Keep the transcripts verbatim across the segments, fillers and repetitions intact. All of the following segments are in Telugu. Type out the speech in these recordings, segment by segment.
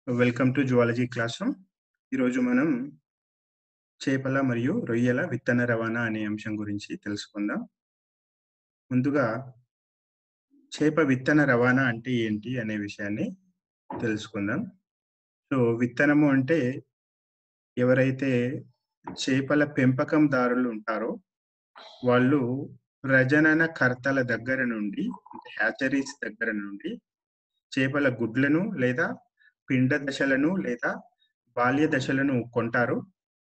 Welcome to zoology classroom. ఈరోజు మనం చేపల మరియు రొయ్యల విత్తన రవాణా అనే అంశం గురించి తెలుసుకుందాం. ముందుగా చేప విత్తన రవాణా అంటే ఏంటి అనే విషయాన్ని తెలుసుకుందాం. సో, విత్తనము అంటే ఎవరైతే చేపల పెంపకందారులు ఉంటారో వాళ్ళు ప్రజనన కర్తల దగ్గర నుండి అంటే హ్యాచరీస్ దగ్గర నుండి చేపల గుడ్లను లేదా పిండ దశలను లేదా బాల్య దశలను కొంటారు.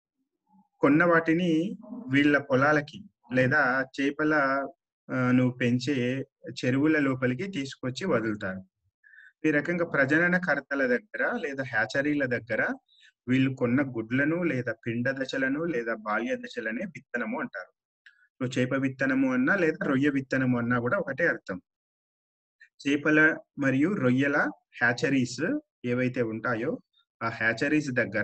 కొన్న వాటిని వీళ్ళ పొలాలకి లేదా చేపల ఆహ్, ను పెంచే చెరువుల లోపలికి తీసుకొచ్చి వదులుతారు. ఈ రకంగా ప్రజనన కర్తల దగ్గర లేదా హ్యాచరీల దగ్గర వీళ్ళు కొన్న గుడ్లను లేదా పిండ దశలను లేదా బాల్య దశలనే విత్తనము అంటారు. సో, చేప విత్తనము అన్నా లేదా రొయ్య విత్తనము అన్నా గూడా ఒకటే అర్థం. చేపల మరియు రొయ్యల హ్యాచరీస్ ఏవైతే ఉంటాయో, ఆ హ్యాచరీస్ దగ్గర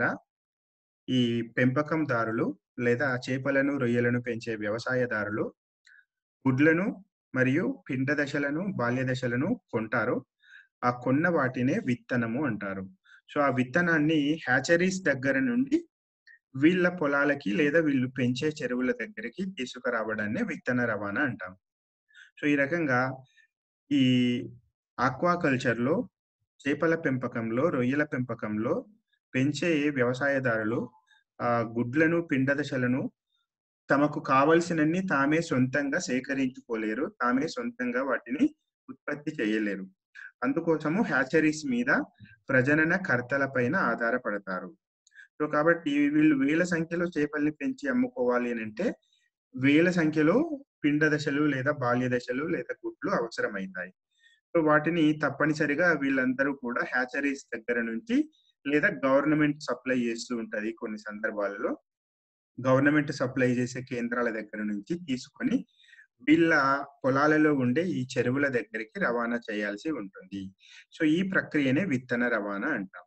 ఈ పెంపకందారులు లేదా చేపలను, రొయ్యలను పెంచే వ్యవసాయదారులు గుడ్లను మరియు పిండ దశలను, బాల్య దశలను కొంటారు. ఆ కొన్న వాటినే విత్తనము అంటారు. సో, ఆ విత్తనాన్ని హ్యాచరీస్ దగ్గర నుండి వీళ్ళ పొలాలకి లేదా వీళ్ళు పెంచే చెరువుల దగ్గరికి తీసుకురావడాన్నే విత్తన రవాణా అంటాం. సో, ఈ రకంగా ఈ ఆక్వాకల్చర్‌లో చేపల పెంపకంలో, రొయ్యల పెంపకంలో పెంచే వ్యవసాయదారులు ఆహ్, గుడ్లను, పిండ దశలను తమకు కావాల్సినన్ని తామే సొంతంగా సేకరించుకోలేరు. తామే సొంతంగా వాటిని ఉత్పత్తి చేయలేరు. అందుకోసము హ్యాచరీస్ మీద ప్రజనన కర్తల పైన ఆధారపడతారు. సో, కాబట్టి వీళ్ళు వేల సంఖ్యలో చేపల్ని పెంచి అమ్ముకోవాలి అనంటే, వేల సంఖ్యలో పిండ దశలు లేదా బాల్య దశలు లేదా గుడ్లు అవసరమైతాయి. సో, వాటిని తప్పనిసరిగా వీళ్ళందరూ కూడా హ్యాచరీస్ దగ్గర నుంచి లేదా గవర్నమెంట్ సప్లై చేస్తూ ఉంటది కొన్ని సందర్భాలలో. గవర్నమెంట్ సప్లై చేసే కేంద్రాల దగ్గర నుంచి తీసుకొని, వీళ్ళ పొలాలలో ఉండే ఈ చెరువుల దగ్గరికి రవాణా చేయాల్సి ఉంటుంది. సో, ఈ ప్రక్రియనే విత్తన రవాణా అంటాం.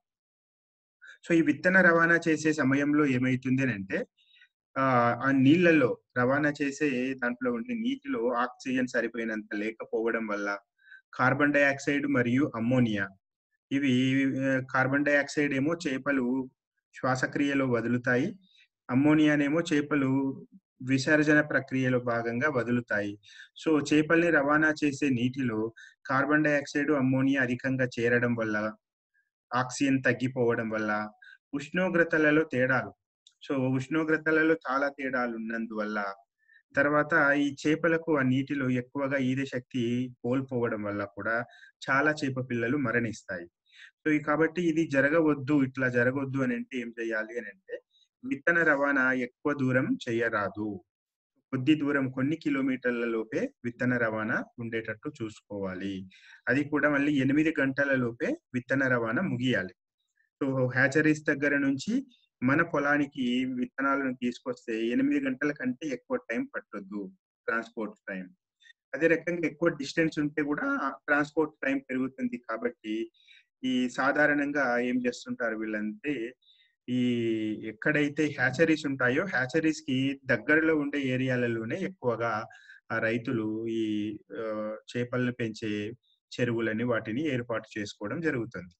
సో, ఈ విత్తన రవాణా చేసే సమయంలో ఏమైతుంది అనంటే, ఆహ్, ఆ నీళ్ళల్లో రవాణా చేసే దాంట్లో ఉండే నీటిలో ఆక్సిజన్ సరిపోయినంత లేకపోవడం వల్ల, కార్బన్ డయాక్సైడ్ మరియు అమ్మోనియా ఇవి ఆహ్, కార్బన్ డయాక్సైడ్ ఏమో చేపలు శ్వాసక్రియలో వదులుతాయి. అమ్మోనియానేమో చేపలు విసర్జన ప్రక్రియలో భాగంగా వదులుతాయి. సో, చేపల్ని రవాణా చేసే నీటిలో కార్బన్ డయాక్సైడ్, అమ్మోనియా అధికంగా చేరడం వల్ల, ఆక్సిజన్ తగ్గిపోవడం వల్ల, ఉష్ణోగ్రతలలో తేడాలు. సో, ఉష్ణోగ్రతలలో చాలా తేడాలున్నందువల్ల, తర్వాత ఈ చేపలకు ఆ నీటిలో ఎక్కువగా ఈదే శక్తి కోల్పోవడం వల్ల కూడా చాలా చేప పిల్లలు మరణిస్తాయి. సో, ఈ కాబట్టి ఇది జరగవద్దు, ఇట్లా జరగొద్దు అనంటే ఏం చేయాలి అనంటే, విత్తన రవాణా ఎక్కువ దూరం చేయరాదు. కొద్ది దూరం కొన్ని కిలోమీటర్ల లోపే విత్తన రవాణా ఉండేటట్టు చూసుకోవాలి. అది కూడా మళ్ళీ ఎనిమిది గంటల లోపే విత్తన రవాణా ముగియాలి. సో, హ్యాచరీస్ దగ్గర నుంచి మన పొలానికి విత్తనాలను తీసుకొస్తే ఎనిమిది గంటల కంటే ఎక్కువ టైం పట్టొద్దు ట్రాన్స్‌పోర్ట్ టైం. అదే రకంగా ఎక్కువ డిస్టెన్స్ ఉంటే గూడా ట్రాన్స్‌పోర్ట్ టైం పెరుగుతుంది కాబట్టి, ఈ సాధారణంగా ఏం చేస్తుంటారు వీళ్ళంటే, ఈ ఎక్కడైతే హ్యాచరీస్ ఉంటాయో హ్యాచరీస్‌కి దగ్గరలో ఉండే ఏరియాలలోనే ఎక్కువగా ఆ రైతులు ఈ ఆహ్, చేపలను పెంచే చెరువులని వాటిని ఏర్పాటు చేసుకోవడం జరుగుతుంది.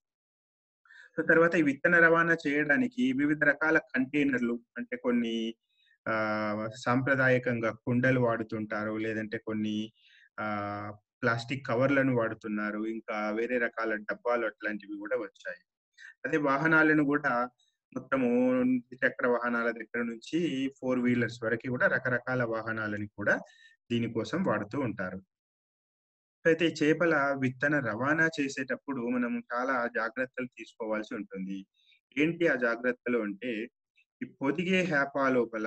సో, తర్వాత ఈ విత్తన రవాణా చేయడానికి వివిధ రకాల కంటైనర్‌లు అంటే కొన్ని ఆహ్, సాంప్రదాయకంగా కుండలు వాడుతుంటారు. లేదంటే కొన్ని ఆహ్, ప్లాస్టిక్ కవర్‌లను వాడుతున్నారు. ఇంకా వేరే రకాల డబ్బాలు అట్లాంటివి గూడా వచ్చాయి. అదే వాహనాలను గూడా మొత్తము ద్విచక్ర వాహనాల దగ్గర నుంచి ఫోర్ వీలర్స్ వరకి గూడా రకరకాల వాహనాలని కూడా దీనికోసం వాడుతూ ఉంటారు. అయితే ఈ చేపల విత్తన రవాణా చేసేటప్పుడు మనం చాలా జాగ్రత్తలు తీసుకోవాల్సి ఉంటుంది. ఏంటి ఆ జాగ్రత్తలు అంటే, ఈ పొదిగే హ్యాపా లోపల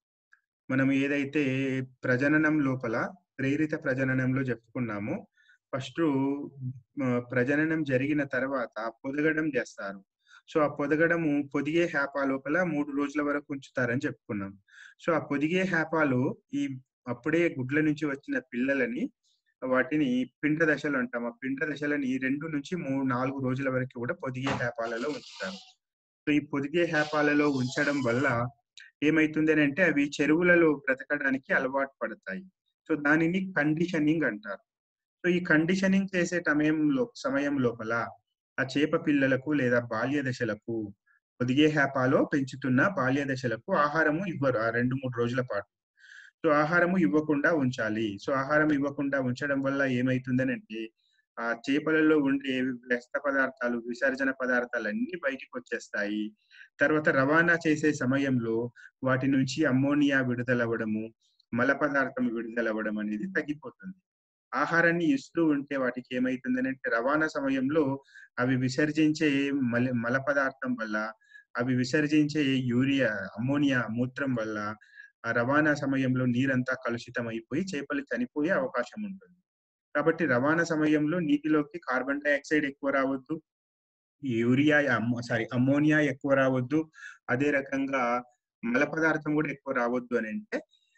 మనం ఏదైతే ప్రజననం లోపల ప్రేరిత ప్రజననంలో చెప్పుకున్నామో, ఫస్టు ఆహ్, ప్రజననం జరిగిన తర్వాత పొదగడం జేస్తారు. సో, ఆ పొదగడము పొదిగే హ్యాపా లోపల మూడు రోజుల వరకు ఉంచుతారని చెప్పుకున్నాం. సో, ఆ పొదిగే హ్యాపాలో ఈ అప్పుడే గుడ్ల నుంచి వచ్చిన పిల్లలని వాటిని పిండ దశలు అంటాం. ఆ పిండ దశలని రెండు నుంచి మూడు, నాలుగు రోజుల వరకు కూడా పొదిగే హ్యాపాలలో ఉంచుతారు. సో, ఈ పొదిగే హ్యాపాలలో ఉంచడం వల్ల ఏమైతుందనంటే అవి చెరువులలో బ్రతకడానికి అలవాటు పడతాయి. సో, దానిని కండిషనింగ్ అంటారు. సో, ఈ కండిషనింగ్ చేసే టమయంలో సమయం లోపల ఆ చేప పిల్లలకు లేదా బాల్య దశలకు పొదిగే హ్యాపాలో పెంచుతున్న బాల్య దశలకు ఆహారము ఇవ్వరు ఆ రెండు, మూడు రోజుల పాటు. సో, ఆహారము ఇవ్వకుండా ఉంచాలి. సో, ఆహారం ఇవ్వకుండా ఉంచడం వల్ల ఏమైతుందనంటే, ఆ చేపలలో ఉండే వ్యర్థ పదార్థాలు, విసర్జన పదార్థాలన్నీ బయటికొచ్చేస్తాయి. తర్వాత రవాణా చేసే సమయంలో వాటి నుంచి అమ్మోనియా విడుదలవ్వడము, మల పదార్థం విడుదలవ్వడం అనేది తగ్గిపోతుంది. ఆహారాన్ని ఇస్తూ ఉంటే వాటికేమైతుందనంటే, రవాణా సమయంలో అవి విసర్జించే మలి మల పదార్థం వల్ల, అవి విసర్జించే యూరియా, అమ్మోనియా మూత్రం వల్ల, ఆ రవాణా సమయంలో నీరంతా కలుషితమైపోయి చేపలు చనిపోయే అవకాశం ఉంటుంది. కాబట్టి రవాణా సమయంలో నీటిలోకి కార్బన్ డయాక్సైడ్ ఎక్కువ రావద్దు. యూరియా అమ్మో సారీ అమ్మోనియా ఎక్కువ రావద్దు. అదే రకంగా మల పదార్థం గూడా ఎక్కువ రావద్దు అనంటే,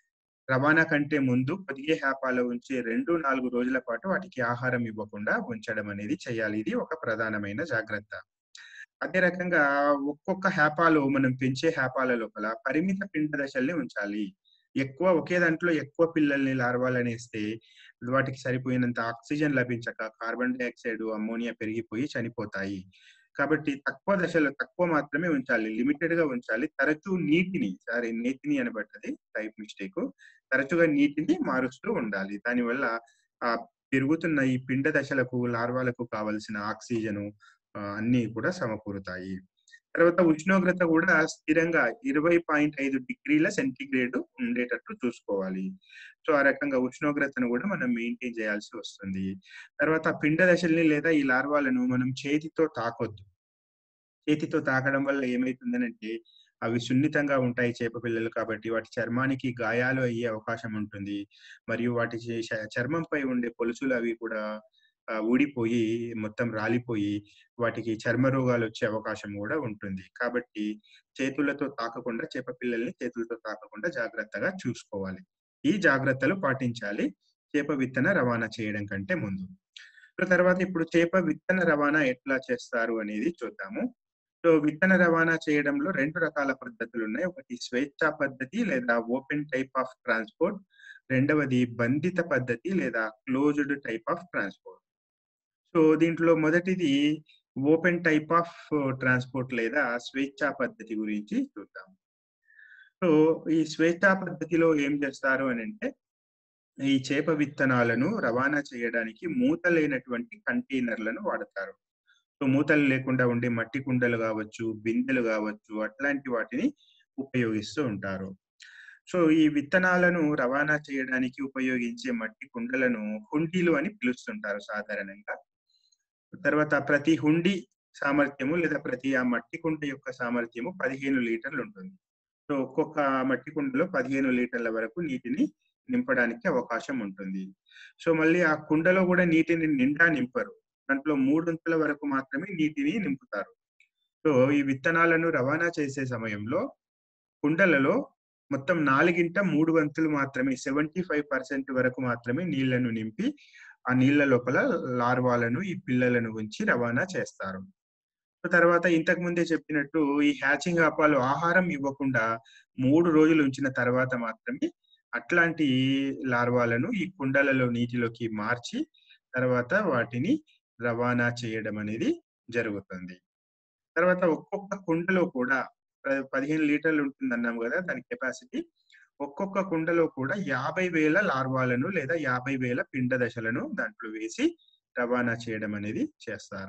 రవాణా కంటే ముందు పొదిగే హ్యాపాలో ఉంచే రెండు, నాలుగు రోజుల పాటు వాటికి ఆహారం ఇవ్వకుండా ఉంచడం అనేది చేయాలి. ఇది ఒక ప్రధానమైన జాగ్రత్త. అదే రకంగా ఒక్కొక్క హ్యాపాలో మనం పెంచే హ్యాపాల లోపల పరిమిత పిండ దశల్ని ఉంచాలి. ఎక్కువ ఒకే దాంట్లో ఎక్కువ పిల్లల్ని లార్వాలనేస్తే వాటికి సరిపోయినంత ఆక్సిజన్ లభించక కార్బన్ డయాక్సైడ్, అమ్మోనియా పెరిగిపోయి చనిపోతాయి. కాబట్టి తక్కువ దశలో తక్కువ మాత్రమే ఉంచాలి. లిమిటెడ్‌గా ఉంచాలి. తరచూ నీటిని సారీ నేతిని అనబడ్డది టైప్ మిస్టేకు. తరచుగా నీటిని మారుస్తూ ఉండాలి. దానివల్ల ఆహ్, పెరుగుతున్న ఈ పిండ దశలకు, లార్వాలకు కావాల్సిన ఆక్సిజను ఆహ్, అన్నీ కూడా సమకూరుతాయి. తర్వాత ఉష్ణోగ్రత గూడా స్థిరంగా ఇరవై పాయింట్ ఐదు డిగ్రీల సెంటీగ్రేడ్ ఉండేటట్టు చూసుకోవాలి. సో, ఆ రకంగా ఉష్ణోగ్రతను గూడా మనం మెయింటైన్ చేయాల్సి వస్తుంది. తర్వాత పిండ దశల్ని లేదా ఈ లార్వాలను మనం చేతితో తాకొద్దు. చేతితో తాకడం వల్ల ఏమైతుందనంటే, అవి సున్నితంగా ఉంటాయి చేప పిల్లలు కాబట్టి, వాటి చర్మానికి గాయాలు అయ్యే అవకాశం ఉంటుంది. మరియు వాటి చే శ చర్మంపై ఉండే పొలుసులు అవి కూడా ఆహ్, ఊడిపోయి, మొత్తం రాలిపోయి, వాటికి చర్మ రోగాలొచ్చే అవకాశం గూడా ఉంటుంది. కాబట్టి చేతులతో తాకకుండా చేప పిల్లల్ని చేతులతో తాకకుండా జాగ్రత్తగా చూసుకోవాలి. ఈ జాగ్రత్తలు పాటించాలి చేప విత్తన రవాణా చేయడం కంటే ముందు. సో, తర్వాత ఇప్పుడు చేప విత్తన రవాణా ఎట్లా చేస్తారు అనేది చూద్దాము. సో, విత్తన రవాణా చేయడంలో రెండు రకాల పద్ధతులున్నాయి. ఒకటి స్వేచ్ఛా పద్ధతి లేదా ఓపెన్ టైప్ ఆఫ్ ట్రాన్స్‌పోర్ట్. రెండవది బంధిత పద్ధతి లేదా closed type of transport. So, దీంట్లో మొదటిది ఓపెన్ టైప్ ఆఫ్ ట్రాన్స్‌పోర్ట్ లేదా స్వేచ్ఛా పద్ధతి గురించి చూద్దాం. సో, ఈ స్వేచ్ఛా పద్ధతిలో ఏం చేస్తారు అనంటే, ఈ చేప విత్తనాలను రవాణా చేయడానికి మూత లేనటువంటి కంటైనర్‌లను వాడతారు. సో, మూతలు లేకుండా ఉండే మట్టి కుండలు గావచ్చు, బిందెలు గావచ్చు, అట్లాంటి వాటిని ఉపయోగిస్తూ ఉంటారు. సో, ఈ విత్తనాలను రవాణా చేయడానికి ఉపయోగించే మట్టి కుండలను హుండీలు అని పిలుస్తుంటారు సాధారణంగా. తర్వాత ప్రతి హుండీ సామర్థ్యము లేదా ప్రతి ఆ మట్టి కుండ యొక్క సామర్థ్యము పదిహేను లీటర్లుంటుంది. సో, ఒక్కొక్క మట్టి కుండలో పదిహేను లీటర్ల వరకు నీటిని నింపడానికి అవకాశం ఉంటుంది. సో, మళ్ళీ ఆ కుండలో గూడా నీటిని నిండా నింపరు. దాంట్లో మూడొంతుల వరకు మాత్రమే నీటిని నింపుతారు. సో, ఈ విత్తనాలను రవాణా చేసే సమయంలో కుండలలో మొత్తం నాలుగింట మూడు వంతులు మాత్రమే డెబ్బై ఐదు శాతం వరకు మాత్రమే నీళ్లను నింపి, ఆ నీళ్ల లోపల లార్వాలను, ఈ పిల్లలను ఉంచి రవాణా చేస్తారు. తర్వాత ఇంతకు ముందే చెప్పినట్టు ఈ హ్యాచింగ్ ఆపాలు ఆహారం ఇవ్వకుండా మూడు రోజులు ఉంచిన తర్వాత మాత్రమే అట్లాంటి లార్వాలను ఈ కుండలలో నీటిలోకి మార్చి, తర్వాత వాటిని రవాణా చేయడం అనేది జరుగుతుంది. తర్వాత ఒక్కొక్క కుండలో కూడా ప పదిహేను లీటర్లు ఉంటుందన్నాం గదా! దాని కెపాసిటీ. ఒక్కొక్క కుండలో కూడా యాభై వేల లార్వాలను లేదా యాభై వేల పిండ దశలను దాంట్లో వేసి రవాణా చేయడం అనేది చేస్తారు.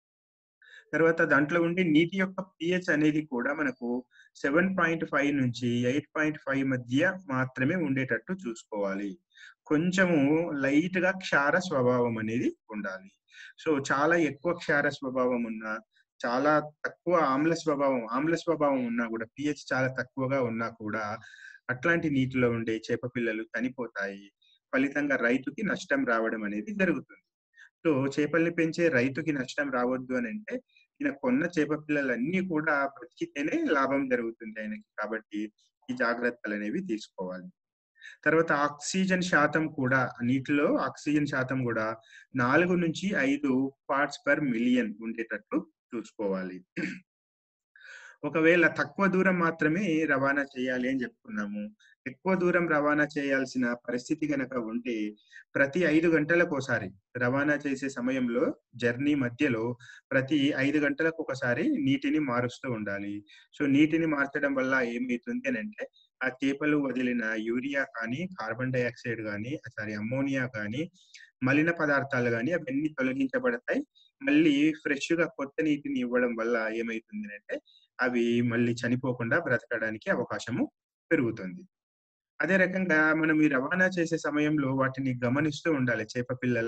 తర్వాత దాంట్లో ఉండే నీటి యొక్క పీహెచ్ అనేది కూడా మనకు ఏడు పాయింట్ ఐదు నుంచి ఎనిమిది పాయింట్ ఐదు మధ్య మాత్రమే ఉండేటట్టు చూసుకోవాలి. కొంచెము లైట్‌గా క్షార స్వభావం అనేది ఉండాలి. సో, చాలా ఎక్కువ క్షార స్వభావం ఉన్న, చాలా తక్కువ ఆమ్ల స్వభావం ఆమ్ల స్వభావం ఉన్నా గూడా పీహెచ్ చాలా తక్కువగా ఉన్నా కూడా అట్లాంటి నీటిలో ఉండే చేప పిల్లలు చనిపోతాయి. ఫలితంగా రైతుకి నష్టం రావడం అనేది జరుగుతుంది. సో, చేపల్ని పెంచే రైతుకి నష్టం రావద్దు అనంటే, ఈయన కొన్న చేప పిల్లలన్నీ కూడా బ్రతికితేనే లాభం జరుగుతుంది ఆయనకి. కాబట్టి, ఈ జాగ్రత్తలనేవి తీసుకోవాలి. తర్వాత ఆక్సిజన్ శాతం కూడా నీటిలో ఆక్సిజన్ శాతం గూడా నాలుగు నుంచి ఐదు పార్ట్స్ పర్ మిలియన్ ఉండేటట్టు చూసుకోవాలి. ఒకవేళ తక్కువ దూరం మాత్రమే రవాణా చేయాలి అని జెప్పుకున్నాము. ఎక్కువ దూరం రవాణా చేయాల్సిన పరిస్థితి గనక ఉంటే, ప్రతి ఐదు గంటలకోసారి రవాణా చేసే సమయంలో జర్నీ మధ్యలో ప్రతి ఐదు గంటలకొకసారి నీటిని మారుస్తూ ఉండాలి. సో, నీటిని మార్చడం వల్ల ఏమైతుంది అనంటే, ఆ చేపలు వదిలిన యూరియా కానీ, కార్బన్ డయాక్సైడ్ గానీ, సారీ అమ్మోనియా గానీ, మలిన పదార్థాలు గానీ అవన్నీ తొలగించబడతాయి. మళ్ళీ ఫ్రెష్‌గా కొత్త నీటిని ఇవ్వడం వల్ల ఏమైతుంది అనంటే, అవి మళ్ళీ చనిపోకుండా బ్రతకడానికి అవకాశము పెరుగుతుంది. అదే రకంగా మనం ఈ రవాణా చేసే సమయంలో వాటిని గమనిస్తూ ఉండాలి. చేప పిల్లల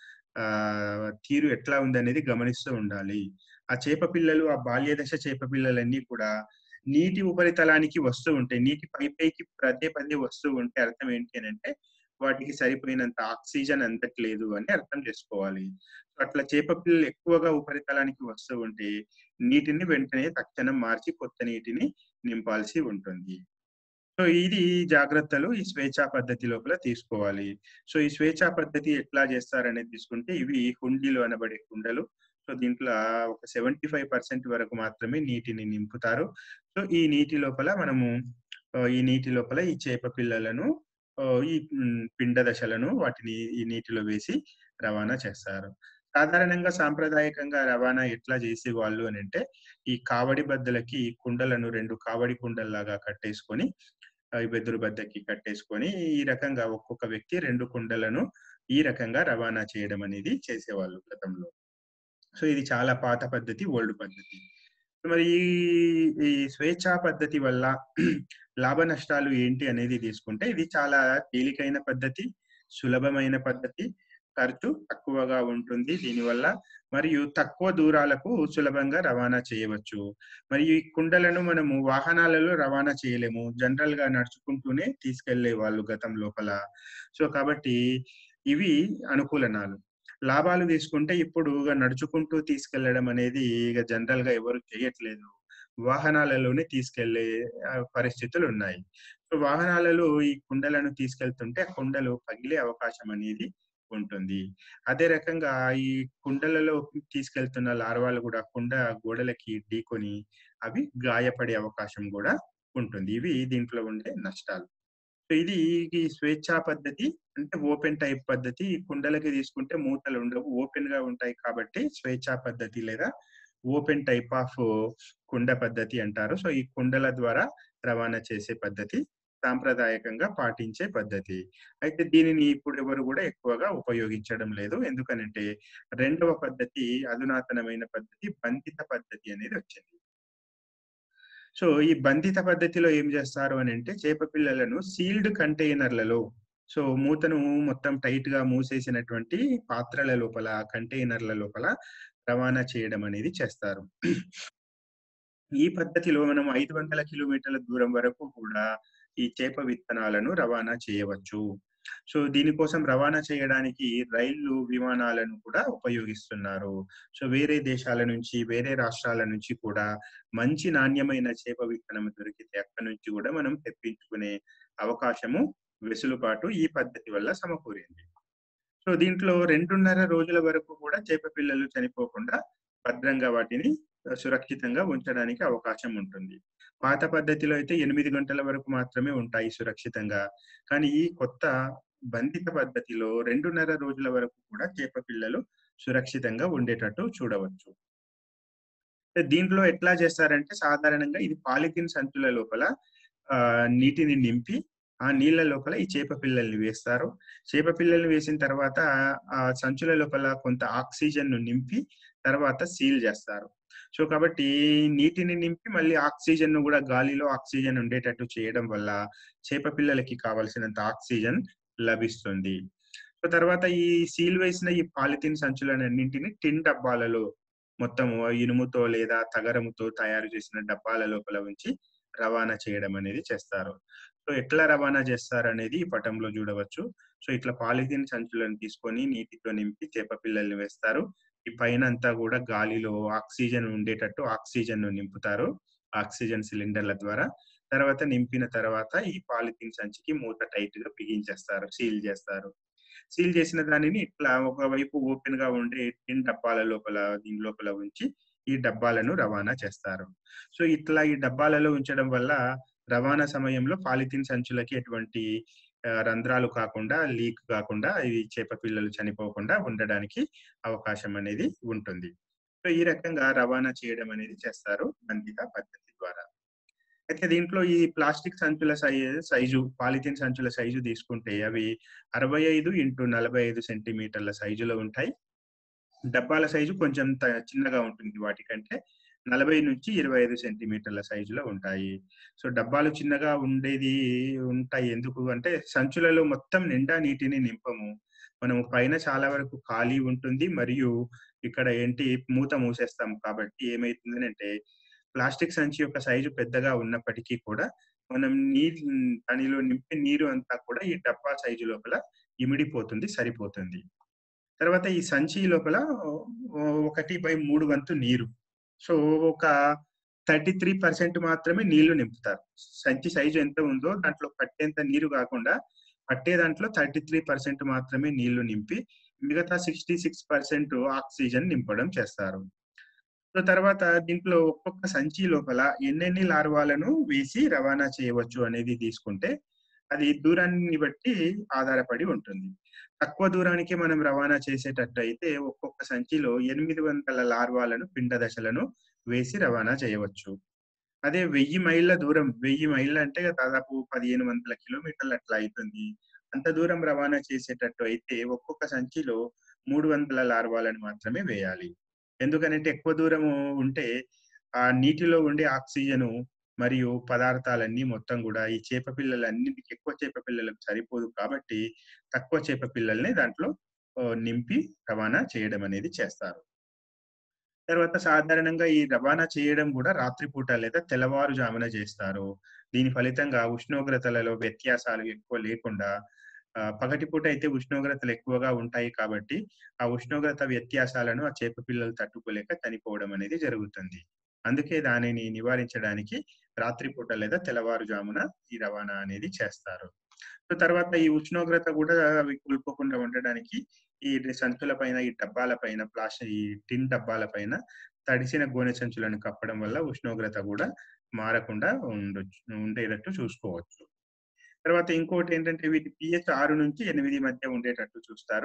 ఆహ్, తీరు ఎట్లా ఉందనేది గమనిస్తూ ఉండాలి. ఆ చేప పిల్లలు, ఆ బాల్యదశ చేప పిల్లలన్నీ కూడా నీటి ఉపరితలానికి వస్తూ ఉంటాయి. నీటి పై పైకి పదే పదే వస్తూ ఉంటే అర్థం ఏంటి అనంటే, వాటికి సరిపోయినంత ఆక్సిజన్ అందట్లేదు అని అర్థం చేసుకోవాలి. అట్లా చేప పిల్లలు ఎక్కువగా ఉపరితలానికి వస్తూ ఉంటే, నీటిని వెంటనే తక్షణం మార్చి కొత్త నీటిని నింపాల్సి ఉంటుంది. సో, ఇది జాగ్రత్తలు ఈ స్వేచ్ఛా పద్ధతి లోపల తీసుకోవాలి. సో, ఈ స్వేచ్ఛా పద్ధతి ఎట్లా జేస్తారనేది తీసుకుంటే, ఇవి హుండీలు అనబడే కుండలు. సో, దీంట్ల ఒక డెబ్బై ఐదు శాతం వరకు మాత్రమే నీటిని నింపుతారు. సో, ఈ నీటి లోపల మనము ఆహ్, ఈ నీటి లోపల ఈ చేప పిల్లలను ఆహ్, ఈ హ్మ్, పిండ దశలను వాటిని ఈ నీటిలో వేసి రవాణా చేస్తారు. సాధారణంగా సాంప్రదాయకంగా రవాణా ఎట్లా జేసేవాళ్ళు అనంటే, ఈ కావడి బద్దలకి కుండలను రెండు కావడి కుండల్లాగా కట్టేసుకొని ఆహ్, వెదురు బద్దకి కట్టేసుకొని, ఈ రకంగా ఒక్కొక్క వ్యక్తి రెండు కుండలను ఈ రకంగా రవాణా చేయడం అనేది చేసేవాళ్ళు గతంలో. సో, ఇది చాలా పాత పద్ధతి, ఓల్డ్ పద్ధతి. మరి ఈ, ఈ స్వేచ్ఛా పద్ధతి వల్ల లాభ నష్టాలు ఏంటి అనేది తీసుకుంటే, ఇది చాలా తేలికైన పద్ధతి, సులభమైన పద్ధతి, ఖర్చు తక్కువగా ఉంటుంది దీనివల్ల. మరియు తక్కువ దూరాలకు సులభంగా రవాణా చేయవచ్చు. మరియు ఈ కుండలను మనము వాహనాలలో రవాణా చేయలేము. జనరల్‌గా నడుచుకుంటూనే తీసుకెళ్ళేవాళ్ళు గతం లోపల. సో, కాబట్టి ఇవి అనుకూలనాలు. లాభాలు తీసుకుంటే ఇప్పుడు ఇగ నడుచుకుంటూ తీసుకెళ్లడం అనేది ఇగ జనరల్‌గా ఎవరు చేయట్లేదు. వాహనాలలోనే తీసుకెళ్ళే ఆహ్, పరిస్థితులున్నాయి. సో, వాహనాలలో ఈ కుండలను తీసుకెళ్తుంటే ఆ కుండలు పగిలే అవకాశం అనేది ఉంటుంది. అదే రకంగా ఈ కుండలలో తీసుకెళ్తున్న లార్వాలు గూడా కుండ గోడలకి ఢీకొని అవి గాయపడే అవకాశం గూడా ఉంటుంది. ఇవి దీంట్లో ఉండే నష్టాలు. సో, ఇది ఈ స్వేచ్ఛా పద్ధతి అంటే ఓపెన్ టైప్ పద్ధతి. ఈ కుండలకి తీసుకుంటే మూతలుండవు. ఓపెన్‌గా ఉంటాయి కాబట్టి స్వేచ్ఛా పద్ధతి లేదా ఓపెన్ టైప్ ఆఫ్ కుండ పద్ధతి అంటారు. సో, ఈ కుండల ద్వారా రవాణా చేసే పద్ధతి సాంప్రదాయకంగా పాటించే పద్ధతి. అయితే దీనిని ఇప్పుడు ఎవరు గూడా ఎక్కువగా ఉపయోగించడం లేదు. ఎందుకనంటే రెండవ పద్ధతి అధునాతనమైన పద్ధతి బంధిత పద్ధతి అనేదొచ్చింది. సో, ఈ బంధిత పద్ధతిలో ఏం జేస్తారు అనంటే, చేప పిల్లలను సీల్డ్ కంటైనర్‌లలో సో, మూతను మొత్తం టైట్‌గా మూసేసినటువంటి పాత్రల లోపల, కంటైనర్‌ల లోపల రవాణా చేయడం అనేది చేస్తారు. ఈ పద్ధతిలో మనం ఐదు వందల కిలోమీటర్ల దూరం వరకు కూడా ఈ చేప విత్తనాలను రవాణా చేయవచ్చు. సో, దీనికోసం రవాణా చేయడానికి రైళ్లు, విమానాలను కూడా ఉపయోగిస్తున్నారు. సో, వేరే దేశాల నుంచి, వేరే రాష్ట్రాల నుంచి కూడా మంచి నాణ్యమైన చేప విత్తనం దొరికితే అక్కడి నుంచి గూడా మనం తెప్పించుకునే అవకాశము, వెసులుబాటు ఈ పద్ధతి వల్ల సమకూరింది. సో, దీంట్లో రెండున్నర రోజుల వరకు కూడా చేప పిల్లలు చనిపోకుండా భద్రంగా వాటిని ఆహ్, సురక్షితంగా ఉంచడానికి అవకాశం ఉంటుంది. పాత పద్ధతిలో అయితే ఎనిమిది గంటల వరకు మాత్రమే ఉంటాయి సురక్షితంగా. కానీ ఈ కొత్త బంధిత పద్ధతిలో రెండున్నర రోజుల వరకు కూడా చేప పిల్లలు సురక్షితంగా ఉండేటట్టు చూడవచ్చు. దీంట్లో ఎట్లా చేస్తారంటే సాధారణంగా ఇది పాలిథీన్ సంచుల లోపల ఆహ్, నీటిని నింపి, ఆ నీళ్ళ లోపల ఈ చేప పిల్లల్ని వేస్తారు. చేప పిల్లల్ని వేసిన తర్వాత ఆ సంచుల లోపల కొంత ఆక్సిజన్‌ను నింపి తర్వాత సీల్ జేస్తారు. సో, కాబట్టి నీటిని నింపి మళ్ళీ ఆక్సిజన్‌ను గూడా గాలిలో ఆక్సిజన్ ఉండేటట్టు చేయడం వల్ల చేప పిల్లలకి కావాల్సినంత ఆక్సిజన్ లభిస్తుంది. సో, తర్వాత ఈ సీల్ వేసిన ఈ పాలిథీన్ సంచులనన్నింటిని టిన్ డబ్బాలలో మొత్తము ఇనుముతో లేదా తగరముతో తయారు చేసిన డబ్బాల లోపల ఉంచి రవాణా చేయడం అనేది చేస్తారు. సో, ఎట్లా రవాణా చేస్తారనేది ఈ పటంలో జూడవచ్చు. సో, ఇట్లా పాలిథీన్ సంచులను తీసుకొని నీటితో నింపి చేప పిల్లల్ని వేస్తారు. ఈ పైనంతా గూడా గాలిలో ఆక్సిజన్ ఉండేటట్టు ఆక్సిజన్‌ను నింపుతారు. ఆక్సిజన్ సిలిండర్‌ల ద్వారా. తర్వాత నింపిన తర్వాత ఈ పాలిథీన్ సంచికి మూత టైట్‌గా బిగించేస్తారు. సీల్ జేస్తారు. సీల్ చేసిన దానిని ఇట్లా ఒకవైపు ఓపెన్‌గా ఉండే టిన్ డబ్బాల లోపల దీని లోపల ఉంచి ఈ డబ్బాలను రవాణా చేస్తారు. సో, ఇట్లా ఈ డబ్బాలలో ఉంచడం వల్ల రవాణా సమయంలో పాలిథీన్ సంచులకి ఎటువంటి ఆహ్, రంధ్రాలు కాకుండా, లీక్ కాకుండా ఈ చేప పిల్లలు చనిపోకుండా ఉండడానికి అవకాశం అనేది ఉంటుంది. సో, ఈ రకంగా రవాణా చేయడం అనేది చేస్తారు బంధిత పద్ధతి ద్వారా. అయితే దీంట్లో ఈ ప్లాస్టిక్ సంచుల సై సైజు పాలిథీన్ సంచుల సైజు తీసుకుంటే అవి అరవై ఐదు ఇంటూ నలభై ఐదు సెంటీమీటర్ల సైజులో ఉంటాయి. డబ్బాల సైజు కొంచెం త చిన్నగా ఉంటుంది వాటికంటే. నలభై ఇరవై ఐదు సెంటీమీటర్ల సైజులో ఉంటాయి. సో, డబ్బాలు చిన్నగా ఉండేది ఉంటాయి. ఎందుకు అంటే సంచులలో మొత్తం నిండా నీటిని నింపము. మనము పైన చాలా వరకు ఖాళీ ఉంటుంది. మరియు ఇక్కడ ఏంటి మూత మూసేస్తాం కాబట్టి ఏమైతుందనంటే ప్లాస్టిక్ సంచి యొక్క సైజు పెద్దగా ఉన్నప్పటికీ కూడా మనం నీరు దానిలో నింపే నీరు అంతా కూడా ఈ డబ్బా సైజు లోపల ఇమిడిపోతుంది, సరిపోతుంది. తర్వాత ఈ సంచి లోపల ఓహ్, ఒకటి మూడు వంతు నీరు. సో, ఒక ముప్పై మూడు శాతం మాత్రమే నీళ్లు నింపుతారు. సంచి సైజ్ ఎంత ఉందో దాంట్లో పట్టేంత నీరు గాకుండా, పట్టే దాంట్లో ముప్పై మూడు శాతం మాత్రమే నీళ్లు నింపి, మిగతా అరవై ఆరు శాతం ఆక్సిజన్ నింపడం చేస్తారు. సో, తర్వాత దీంట్లో ఒక్కొక్క సంచి లోపల ఎన్నెన్ని లార్వాలను వేసి రవాణా చేయవచ్చు అనేది తీసుకుంటే, అది దూరాన్ని బట్టి ఆధారపడి ఉంటుంది. తక్కువ దూరానికి మనం రవాణా చేసేటట్టయితే ఒక్కొక్క సంచిలో ఎనిమిది వందల లార్వాలను, పిండ దశలను వేసి రవాణా చేయవచ్చు. అదే వెయ్యి మైళ్ళ దూరం, వెయ్యి మైళ్ళంటే దాదాపు పదిహేను వందల కిలోమీటర్లు అట్లా అయితుంది. అంత దూరం రవాణా చేసేటట్టు అయితే ఒక్కొక్క సంచిలో మూడు వందల లార్వాలను మాత్రమే వేయాలి. ఎందుకనంటే ఎక్కువ దూరము ఉంటే ఆ నీటిలో ఉండే ఆక్సిజను మరియు పదార్థాలన్నీ మొత్తం గూడా ఈ చేప పిల్లలన్నిటికి ఎక్కువ చేప పిల్లలకు సరిపోదు కాబట్టి, తక్కువ చేప పిల్లల్ని దాంట్లో ఆహ్, నింపి రవాణా చేయడం అనేది చేస్తారు. తర్వాత సాధారణంగా ఈ రవాణా చేయడం గూడా రాత్రి పూట లేదా తెల్లవారుజామున జేస్తారు. దీని ఫలితంగా ఉష్ణోగ్రతలలో వ్యత్యాసాలు ఎక్కువ లేకుండా ఆహ్, పగటిపూట అయితే ఉష్ణోగ్రతలు ఎక్కువగా ఉంటాయి కాబట్టి, ఆ ఉష్ణోగ్రత వ్యత్యాసాలను ఆ చేప పిల్లలు తట్టుకోలేక చనిపోవడం అనేది జరుగుతుంది. అందుకే దానిని నివారించడానికి రాత్రి పూట లేదా తెల్లవారుజామున ఈ రవాణా అనేది చేస్తారు. సో, తర్వాత ఈ ఉష్ణోగ్రత గూడా అవి కోల్పోకుండా ఉండడానికి ఈ డ్ సంచుల పైన, ఈ డబ్బాల పైన ప్లాస్టి ఈ టిన్ డబ్బాల పైన తడిసిన గోనె సంచులను కప్పడం వల్ల ఉష్ణోగ్రత గూడా మారకుండా ఉండొచ్చు ఉండేటట్టు చూసుకోవచ్చు. తర్వాత ఇంకోటేంటంటే వీటి పీహెచ్ ఆరు నుంచి ఎనిమిది మధ్య ఉండేటట్టు చూస్తారు.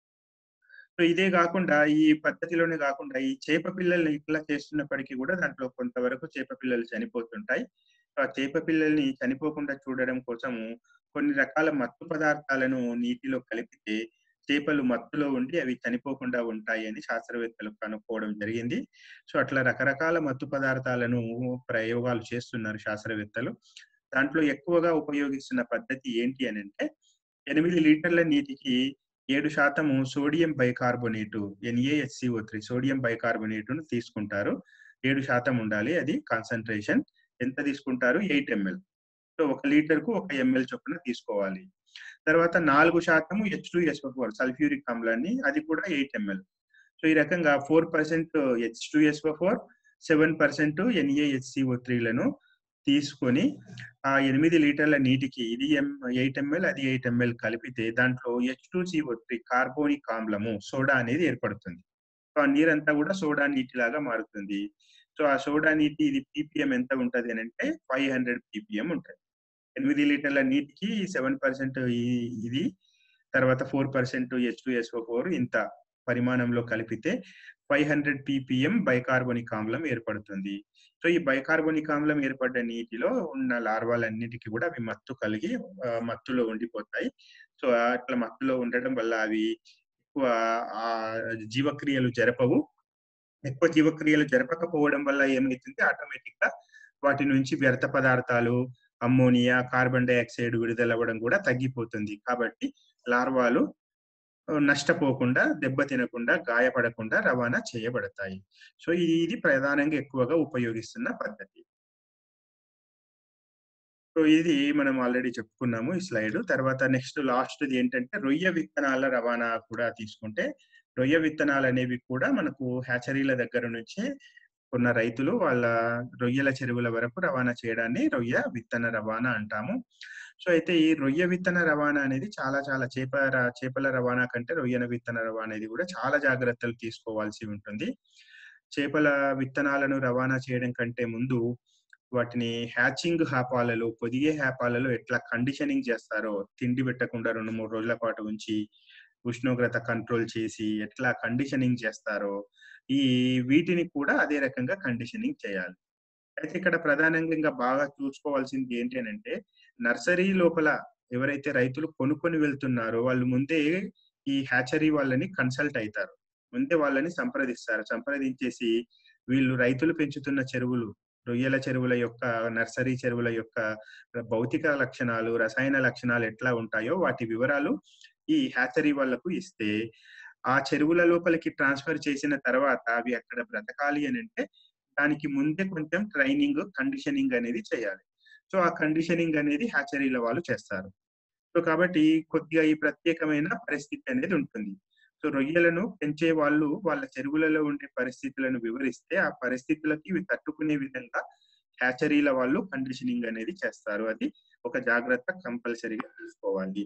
సో, ఇదే గాకుండా ఈ పద్ధతిలోనే గాకుండా ఈ చేప పిల్లల్ని ఇట్లా చేస్తున్నప్పటికీ గూడా దాంట్లో కొంతవరకు చేప పిల్లలు చనిపోతుంటాయి. ఆ చేప పిల్లల్ని చనిపోకుండా చూడడం కోసము కొన్ని రకాల మత్తు పదార్థాలను నీటిలో కలిపితే చేపలు మత్తులో ఉండి అవి చనిపోకుండా ఉంటాయని శాస్త్రవేత్తలు కనుక్కోవడం జరిగింది. సో, అట్లా రకరకాల మత్తు పదార్థాలను ప్రయోగాలు చేస్తున్నారు శాస్త్రవేత్తలు. దాంట్లో ఎక్కువగా ఉపయోగిస్తున్న పద్ధతి ఏంటి అనంటే ఎనిమిది లీటర్ల నీటికి ఏడు శాతం sodium bicarbonate NAHCO three sodium బైకార్బోనేటును తీసుకుంటారు. ఏడు శాతం ఉండాలి అది కాన్సంట్రేషన్. ఎంత తీసుకుంటారు? ఎనిమిది ఎంఎల్. సో, ఒక లీటర్‌కు ఒక ఎంఎల్ చొప్పున తీసుకోవాలి. తర్వాత నాలుగు శాతం H two S O four sulphuric ఆమ్లాన్ని అది కూడా ఎనిమిది ఎంఎల్. సో, ఈ రకంగా నాలుగు శాతం H two S O four, ఏడు శాతం ఎన్ఏహెచ్‌సిఓ త్రీ లను తీసుకొని ఆ ఎనిమిది లీటర్ల నీటికి ఇది ఎం ఎనిమిది ఎంఎల్ అది ఎనిమిది ఎంఎల్ కలిపితే దాంట్లో H two C O three carbonic ఆమ్లము, సోడా అనేది ఏర్పడుతుంది. సో, ఆ నీరంతా గూడా సోడా నీటిలాగా మారుతుంది. సో, ఆ సోడా నీటి ఇది పీపీఎం ఎంత ఉంటది అనంటే ఐదు వందల పీపీఎం ఉంటది. ఎనిమిది లీటర్ల నీటికి ఏడు శాతం ఈ ఇది తర్వాత నాలుగు శాతం H two S O four ఇంత పరిమాణంలో కలిపితే ఐదు వందల పీపీఎం బైకార్బోనిక్ ఆమ్లం ఏర్పడుతుంది. సో, ఈ బైకార్బోనిక్ ఆమ్లం ఏర్పడ్డ నీటిలో ఉన్న లార్వాలన్నిటికి గూడా అవి మత్తు కలిగి ఆహ్, మత్తులో ఉండిపోతాయి. సో, అట్లా మత్తులో ఉండడం వల్ల అవి ఎక్కువ ఆహ్, జీవక్రియలు జరపవు. ఎక్కువ జీవక్రియలు జరపకపోవడం వల్ల ఏమైతుంది ఆటోమేటిక్‌గా వాటి నుంచి వ్యర్థ పదార్థాలు, అమ్మోనియా, కార్బన్ డయాక్సైడ్ విడుదలవ్వడం గూడా తగ్గిపోతుంది. కాబట్టి లార్వాలు ఆహ్, నష్టపోకుండా, దెబ్బ తినకుండా, గాయపడకుండా రవాణా చేయబడతాయి. సో, ఇది ప్రధానంగా ఎక్కువగా ఉపయోగిస్తున్న పద్ధతి. సో, ఇది మనం ఆల్రెడీ చెప్పుకున్నాము ఈ స్లైడు. తర్వాత నెక్స్ట్ లాస్ట్‌ది ఏంటంటే రొయ్య విత్తనాల రవాణా కూడా తీసుకుంటే, రొయ్య విత్తనాలనేవి కూడా మనకు హ్యాచరీల దగ్గర నుంచే కొన్న రైతులు వాళ్ళ రొయ్యల చెరువుల వరకు రవాణా చేయడాన్ని రొయ్య విత్తన రవాణా అంటాము. సో, అయితే ఈ రొయ్య విత్తన రవాణా అనేది చాలా చాలా చేప ర చేపల రవాణా కంటే రొయ్యల విత్తన రవాణా అనేది కూడా చాలా జాగ్రత్తలు తీసుకోవాల్సి ఉంటుంది. చేపల విత్తనాలను రవాణా చేయడం కంటే ముందు వాటిని హ్యాచింగ్ హ్యాపాలలో, పొదిగే హ్యాపాలలో ఎట్లా కండిషనింగ్ చేస్తారో, తిండి పెట్టకుండా రెండు, మూడు రోజుల పాటు ఉంచి, ఉష్ణోగ్రత కంట్రోల్ చేసి, ఎట్లా కండిషనింగ్ చేస్తారో, ఈ వీటిని కూడా అదే రకంగా కండిషనింగ్ చేయాలి. అయితే ఇక్కడ ప్రధానంగా ఇంకా బాగా చూసుకోవాల్సింది ఏంటి అనంటే, నర్సరీ లోపల ఎవరైతే రైతులు కొనుక్కొని వెళ్తున్నారో, వాళ్ళు ముందే ఈ హ్యాచరీ వాళ్ళని కన్సల్ట్ అయితారు. ముందే వాళ్ళని సంప్రదిస్తారు. సంప్రదించేసి వీళ్ళు రైతులు పెంచుతున్న చెరువులు, రొయ్యల చెరువుల యొక్క, నర్సరీ చెరువుల యొక్క భౌతిక లక్షణాలు, రసాయన లక్షణాలు ఎట్లా ఉంటాయో వాటి వివరాలు ఈ హ్యాచరీ వాళ్ళకు ఇస్తే, ఆ చెరువుల లోపలికి ట్రాన్స్‌ఫర్ చేసిన తర్వాత అవి అక్కడ బ్రతకాలి అనంటే, దానికి ముందే కొంచెం ట్రైనింగ్, కండిషనింగ్ అనేది చేయాలి. సో, ఆ కండిషనింగ్ అనేది హ్యాచరీల వాళ్ళు చేస్తారు. సో, కాబట్టి కొద్దిగా ఈ ప్రత్యేకమైన పరిస్థితి అనేది ఉంటుంది. సో, రొయ్యలను పెంచే వాళ్ళు వాళ్ళ చెరువులలో ఉండే పరిస్థితులను వివరిస్తే, ఆ పరిస్థితులకి ఇవి తట్టుకునే విధంగా హ్యాచరీల వాళ్ళు కండిషనింగ్ అనేది చేస్తారు. అది ఒక జాగ్రత్త కంపల్సరీగా తీసుకోవాలి.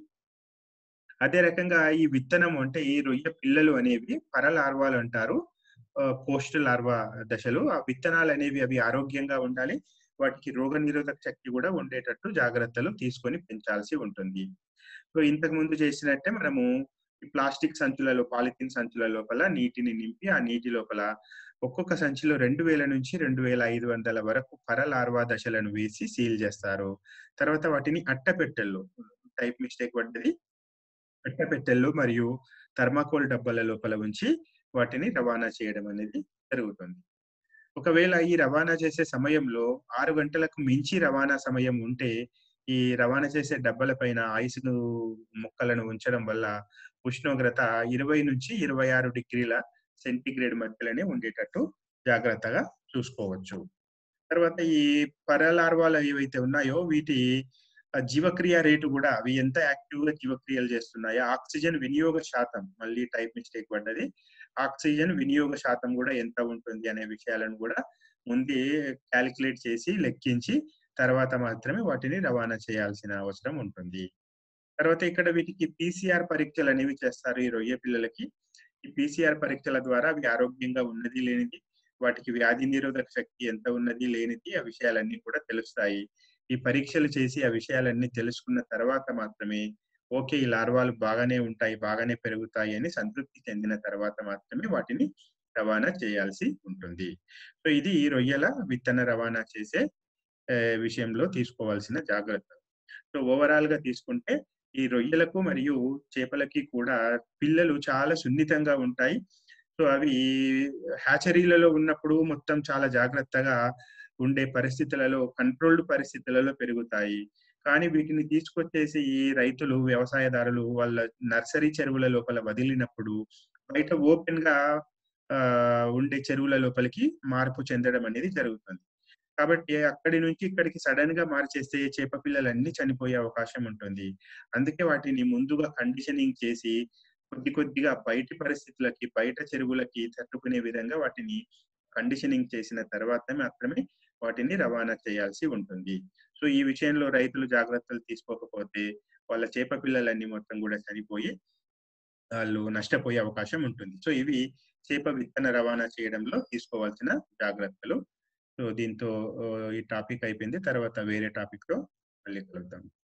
అదే రకంగా ఈ విత్తనం అంటే ఈ రొయ్య పిల్లలు అనేవి పర లార్వాలు అంటారు. ఆహ్, పోస్ట్ లార్వా దశలు. ఆ విత్తనాలనేవి అవి ఆరోగ్యంగా ఉండాలి. వాటికి రోగనిరోధక శక్తి కూడా ఉండేటట్టు జాగ్రత్తలు తీసుకొని పెంచాల్సి ఉంటుంది. సో, ఇంతకుముందు చేసినట్టే మనము ఈ ప్లాస్టిక్ సంచులలో, పాలిథీన్ సంచుల లోపల నీటిని నింపి, ఆ నీటి లోపల ఒక్కొక్క సంచిలో రెండు వేల నుంచి రెండు వేల ఐదు వందల వరకు పర లార్వా దశలను వేసి సీల్ చేస్తారు. తర్వాత వాటిని అట్టపెట్టెల్లో, టైప్ మిస్టేక్ పడ్డది. అట్టపెట్టెల్లో మరియు థర్మాకోల్ డబ్బాల లోపల ఉంచి వాటిని రవాణా చేయడం అనేది జరుగుతుంది. ఒకవేళ ఈ రవాణా చేసే సమయంలో ఆరు గంటలకు మించి రవాణా సమయం ఉంటే, ఈ రవాణా చేసే డబ్బాల పైన ఐసును ముక్కలను ఉంచడం వల్ల ఉష్ణోగ్రత ఇరవై నుంచి ఇరవై ఆరు డిగ్రీల సెంటీగ్రేడ్ మధ్యలోనే ఉండేటట్టు జాగ్రత్తగా చూసుకోవచ్చు. తర్వాత ఈ పర లార్వాలు ఏవైతే ఉన్నాయో వీటి ఆహ్, జీవక్రియ రేటు గూడా అవి ఎంత యాక్టివ్‌గా జీవక్రియలు చేస్తున్నాయో, ఆక్సిజన్ వినియోగ శాతం మళ్ళీ టైప్ మిస్టేక్ పడ్డది. ఆక్సిజన్ వినియోగ శాతం గూడా ఎంత ఉంటుంది అనే విషయాలను గూడా ముందే కాలిక్యులేట్ చేసి, లెక్కించి తర్వాత మాత్రమే వాటిని రవాణా చేయాల్సిన అవసరం ఉంటుంది. తర్వాత ఇక్కడ వీటికి పీసీఆర్ పరీక్షలనేవి చేస్తారు ఈ రొయ్య పిల్లలకి. ఈ పీసీఆర్ పరీక్షల ద్వారా అవి ఆరోగ్యంగా ఉన్నది, లేనిది, వాటికి వ్యాధి నిరోధక శక్తి ఎంత ఉన్నది, లేనిది ఆ విషయాలన్నీ కూడా తెలుస్తాయి. ఈ పరీక్షలు చేసి ఆ విషయాలన్నీ తెలుసుకున్న తర్వాత మాత్రమే ఓకే. ఈ లార్వాలు బాగానే ఉంటాయి, బాగానే పెరుగుతాయి అని సంతృప్తి చెందిన తర్వాత మాత్రమే వాటిని రవాణా చేయాల్సి ఉంటుంది. సో, ఇది ఈ రొయ్యల విత్తన రవాణా చేసే ఆహ్, విషయంలో తీసుకోవాల్సిన జాగ్రత్తలు. సో, ఓవరాల్‌గా తీసుకుంటే ఈ రొయ్యలకు మరియు చేపలకి కూడా పిల్లలు చాలా సున్నితంగా ఉంటాయి. సో, అవి హ్యాచరీలలో ఉన్నప్పుడు మొత్తం చాలా జాగ్రత్తగా ఉండే పరిస్థితులలో, కంట్రోల్డ్ పరిస్థితులలో పెరుగుతాయి. కానీ వీటిని తీసుకొచ్చేసి ఈ రైతులు, వ్యవసాయదారులు వాళ్ళ నర్సరీ చెరువుల లోపల వదిలినప్పుడు బయట ఓపెన్‌గా ఆహ్, ఉండే చెరువుల లోపలికి మార్పు చెందడం అనేది జరుగుతుంది. కాబట్టి అక్కడి నుంచి ఇక్కడికి సడెన్‌గా మార్చేస్తే చేప పిల్లలన్నీ చనిపోయే అవకాశం ఉంటుంది. అందుకే వాటిని ముందుగా కండిషనింగ్ చేసి కొద్ది కొద్దిగా బయటి పరిస్థితులకి, బయట చెరువులకి తట్టుకునే విధంగా వాటిని కండిషనింగ్ చేసిన తర్వాత మాత్రమే వాటిని రవాణా చేయాల్సి ఉంటుంది. సో, ఈ విషయంలో రైతులు జాగ్రత్తలు తీసుకోకపోతే వాళ్ళ చేప పిల్లలన్నీ మొత్తం గూడా చనిపోయి ఆళ్ళు నష్టపోయే అవకాశం ఉంటుంది. సో, ఇవి చేప విత్తన రవాణా చేయడంలో తీసుకోవాల్సిన జాగ్రత్తలు. సో, దీంతో ఆహ్, ఈ టాపిక్ అయిపోయింది. తర్వాత వేరే టాపిక్‌తో మళ్ళీ కలుద్దాం.